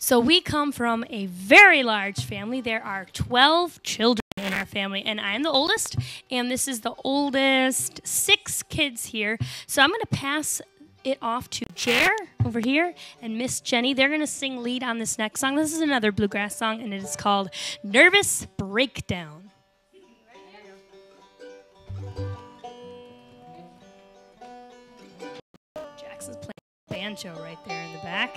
So we come from a very large family. There are 12 children in our family, and I am the oldest, and this is the oldest 6 kids here. So I'm going to pass it off to Jer over here and Miss Jenny. They're going to sing lead on this next song. This is another bluegrass song, and it is called Nervous Breakdown. Jackson's playing banjo right there in the back.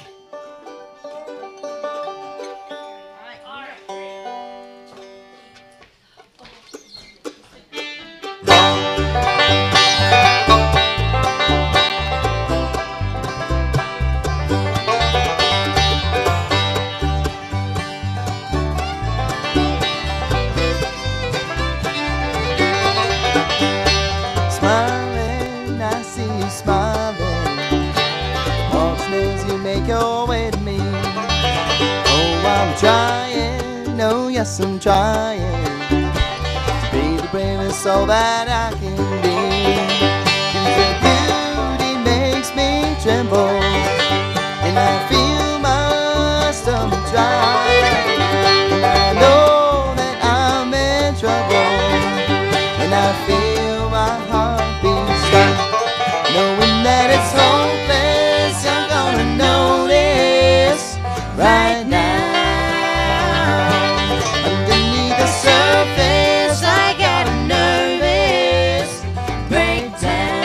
Smiling, I see you smiling, watching as you make your way to me. Oh, I'm trying, oh yes I'm trying to be the bravest soul that I can be. 'Cause your beauty makes me tremble, and I feel my stomach dry, and I know that I'm in trouble, and I feel my heart beat stop, knowing that it's hopeless. You're gonna notice right now. Underneath the surface, I got a nervous breakdown.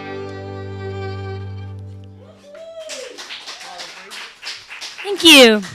Thank you.